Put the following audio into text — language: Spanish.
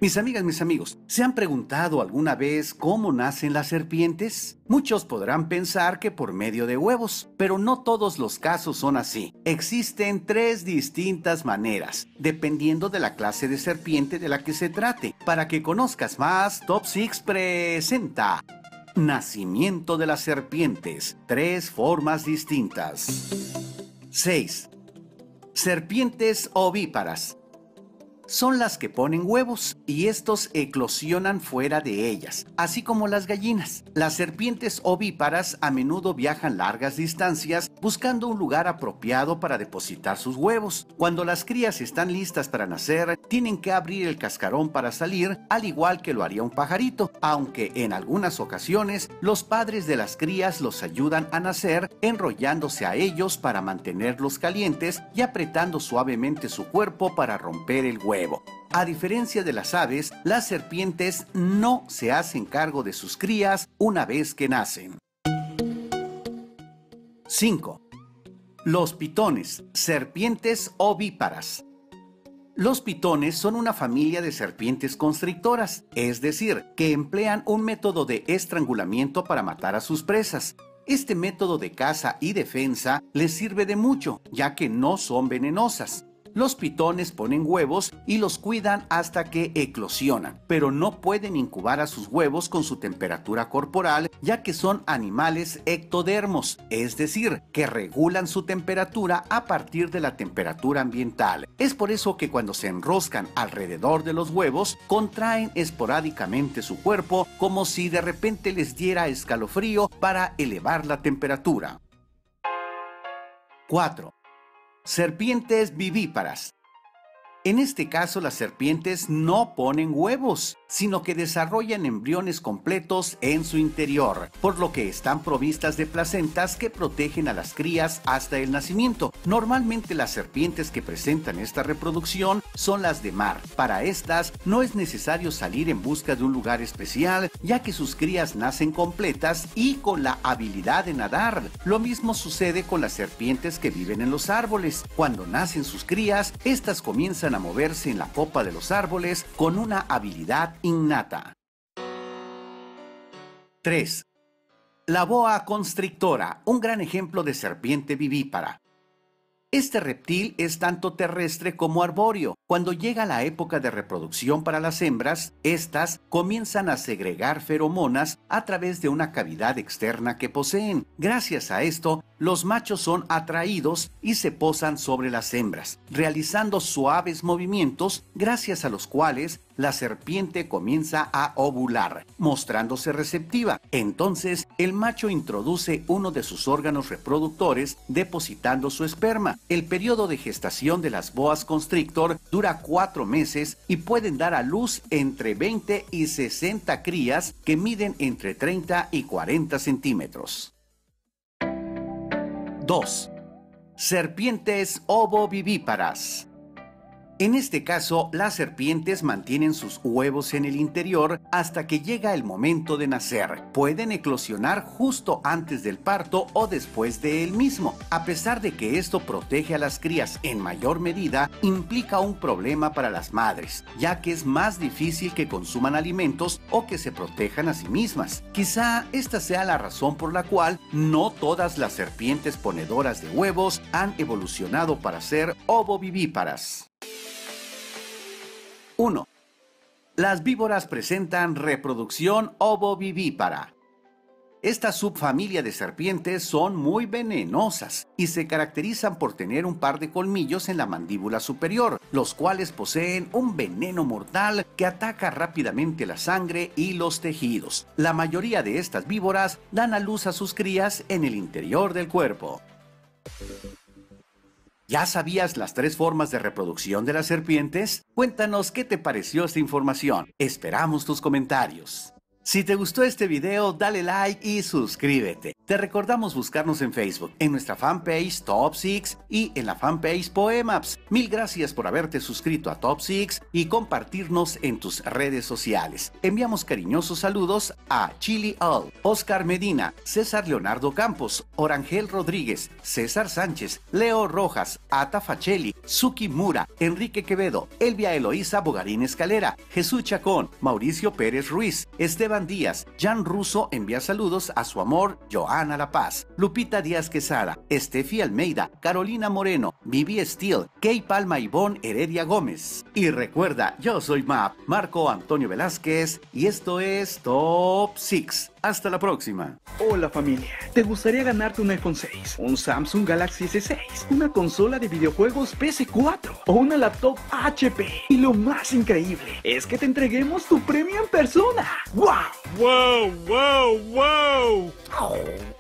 Mis amigas, mis amigos, ¿se han preguntado alguna vez cómo nacen las serpientes? Muchos podrán pensar que por medio de huevos, pero no todos los casos son así. Existen 3 distintas maneras, dependiendo de la clase de serpiente de la que se trate. Para que conozcas más, Top 6 presenta Nacimiento de las serpientes, 3 formas distintas. 6. Serpientes ovíparas. Son las que ponen huevos y estos eclosionan fuera de ellas, así como las gallinas. Las serpientes ovíparas a menudo viajan largas distancias buscando un lugar apropiado para depositar sus huevos. Cuando las crías están listas para nacer, tienen que abrir el cascarón para salir, al igual que lo haría un pajarito, aunque en algunas ocasiones los padres de las crías los ayudan a nacer enrollándose a ellos para mantenerlos calientes y apretando suavemente su cuerpo para romper el huevo. A diferencia de las aves, las serpientes no se hacen cargo de sus crías una vez que nacen. 5. Los pitones, serpientes ovíparas. Los pitones son una familia de serpientes constrictoras, es decir, que emplean un método de estrangulamiento para matar a sus presas. Este método de caza y defensa les sirve de mucho, ya que no son venenosas. Los pitones ponen huevos y los cuidan hasta que eclosionan, pero no pueden incubar a sus huevos con su temperatura corporal, ya que son animales ectodermos, es decir, que regulan su temperatura a partir de la temperatura ambiental. Es por eso que cuando se enroscan alrededor de los huevos, contraen esporádicamente su cuerpo como si de repente les diera escalofrío para elevar la temperatura. 4. Serpientes vivíparas. En este caso, las serpientes no ponen huevos, sino que desarrollan embriones completos en su interior, por lo que están provistas de placentas que protegen a las crías hasta el nacimiento. Normalmente las serpientes que presentan esta reproducción son las de mar. Para estas no es necesario salir en busca de un lugar especial, ya que sus crías nacen completas y con la habilidad de nadar. Lo mismo sucede con las serpientes que viven en los árboles. Cuando nacen sus crías, estas comienzan a moverse en la copa de los árboles con una habilidad innata. 3. La boa constrictora, un gran ejemplo de serpiente vivípara. Este reptil es tanto terrestre como arbóreo. Cuando llega la época de reproducción para las hembras, estas comienzan a segregar feromonas a través de una cavidad externa que poseen. Gracias a esto, los machos son atraídos y se posan sobre las hembras, realizando suaves movimientos gracias a los cuales la serpiente comienza a ovular, mostrándose receptiva. Entonces, el macho introduce uno de sus órganos reproductores depositando su esperma. El periodo de gestación de las boas constrictor dura 4 meses y pueden dar a luz entre 20 y 60 crías que miden entre 30 y 40 centímetros. 2. Serpientes ovovivíparas. En este caso, las serpientes mantienen sus huevos en el interior hasta que llega el momento de nacer. Pueden eclosionar justo antes del parto o después de él mismo. A pesar de que esto protege a las crías en mayor medida, implica un problema para las madres, ya que es más difícil que consuman alimentos o que se protejan a sí mismas. Quizá esta sea la razón por la cual no todas las serpientes ponedoras de huevos han evolucionado para ser ovovivíparas. 1. Las víboras presentan reproducción ovovivípara. Esta subfamilia de serpientes son muy venenosas y se caracterizan por tener un par de colmillos en la mandíbula superior, los cuales poseen un veneno mortal que ataca rápidamente la sangre y los tejidos. La mayoría de estas víboras dan a luz a sus crías en el interior del cuerpo. ¿Ya sabías las 3 formas de reproducción de las serpientes? Cuéntanos qué te pareció esta información. Esperamos tus comentarios. Si te gustó este video, dale like y suscríbete. Te recordamos buscarnos en Facebook, en nuestra fanpage Top 6 y en la fanpage Poemaps. Mil gracias por haberte suscrito a Top 6 y compartirnos en tus redes sociales. Enviamos cariñosos saludos a Chili All, Oscar Medina, César Leonardo Campos, Orangel Rodríguez, César Sánchez, Leo Rojas, Ata Fachelli, Suki Mura, Enrique Quevedo, Elvia Eloísa Bogarín Escalera, Jesús Chacón, Mauricio Pérez Ruiz, Esteban Díaz, Jan Russo envía saludos a su amor Joana La Paz, Lupita Díaz Quesada, Estefi Almeida, Carolina Moreno, Vivi Steele, Kay Palma Ivonne Heredia Gómez. Y recuerda, yo soy Marco Antonio Velázquez y esto es Top 6. Hasta la próxima. Hola familia, ¿te gustaría ganarte un iPhone 6, un Samsung Galaxy S6, una consola de videojuegos PS4 o una laptop HP? Y lo más increíble es que te entreguemos tu premio en persona. ¡Wow! ¡Wow, wow, wow!